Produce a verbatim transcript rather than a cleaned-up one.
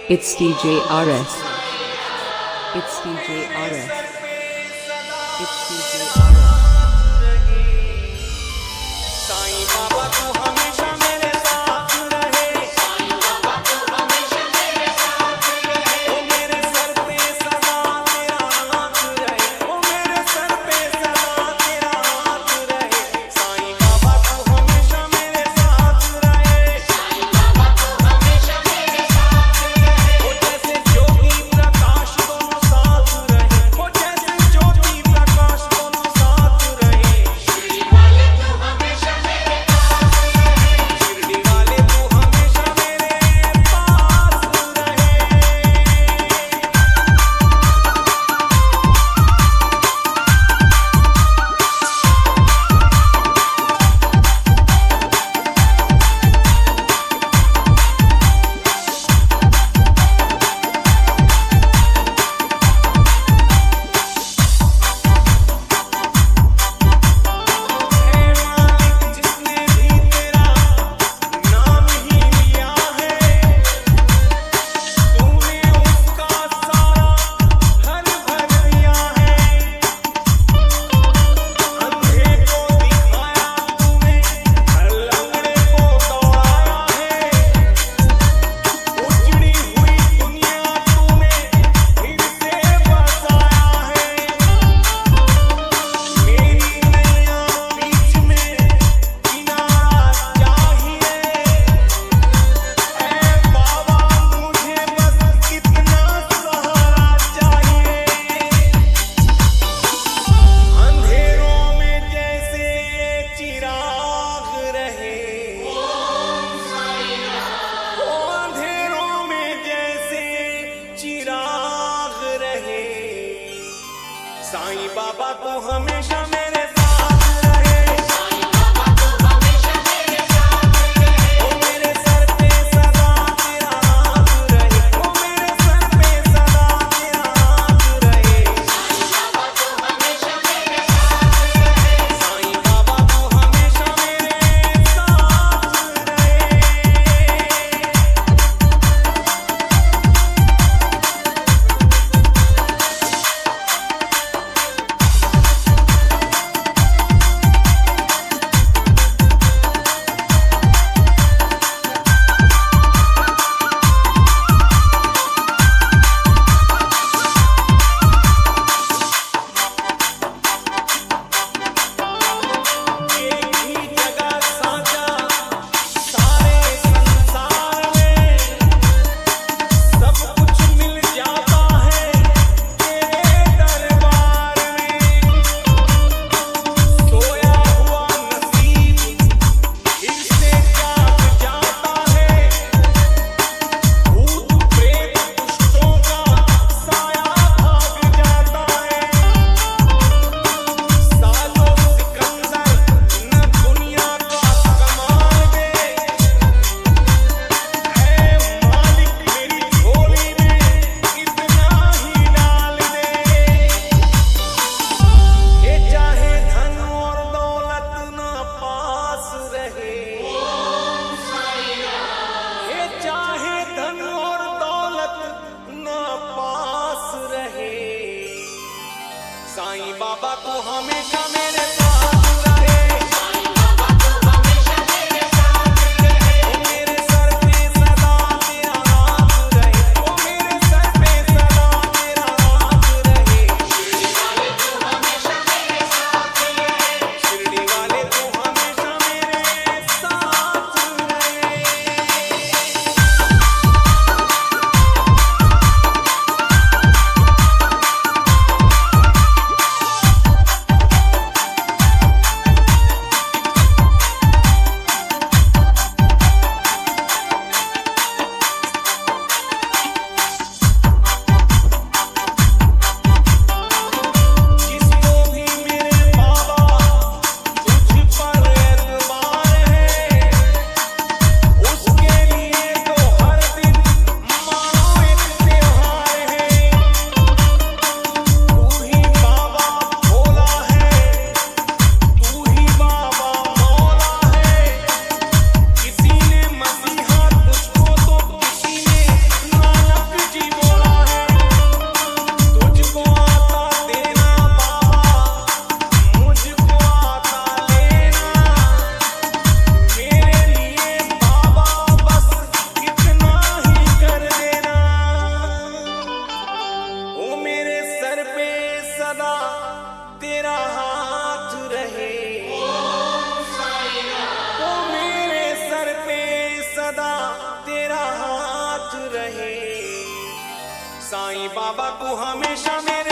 It's D J R S. It's D J R S. It's D J R S. Sai Baba तू हमेशा मेरे साथ रहे, साईं बाबा तू हमेशा मेरे साथ रहे, ओ मेरे सर पे सदा तेरा हाथ रहे, ओ मेरे सर पे सदा तेरा हाथ रहे, साईं बाबा तू हमेशा मेरे साथ रहे, साईं बाबा तू हमेशा मेरे साथ रहे, ओ जैसे ज्योति प्रकाश दोनों साथ रहे, ओ जैसे ज्योति प्रकाश दोनों साथ रहे, शिरडी वाले तू हमेशा शिरडी वाले तू हमेशा मेरे पास रहे। हे मालिक जिसने भी तेरा नाम ही लिया है, तूने उसका सारा हल भर दिया है, अंधे को दिखाया तूने, लंगड़े को दौड़ाया है, उजड़ी हुई दुनिया तूने फिर से बसाया है, मेरी नैया बीच में किनारा चाहिए, ऐ बाबा मुझे बस कितना सहारा चाहिए, अंधेरों में जैसे चिराग रहे, ओ अंधेरों में जैसे चिराग रहे, साईं बाबा तू हमेशा मेरे साथ रहे, साईं बाबा तू हमेशा मेरे साथ रहे, ओ मेरे सर पे सदा तेरा हाथ रहे, ओ मेरे सर पे सदा तेरा हाथ रहे, साईं बाबा तू हमेशा मेरे साथ रहे, साईं बाबा तू हमेशा मेरे साथ रहे। साईं बाबा तू हमेशा मेरे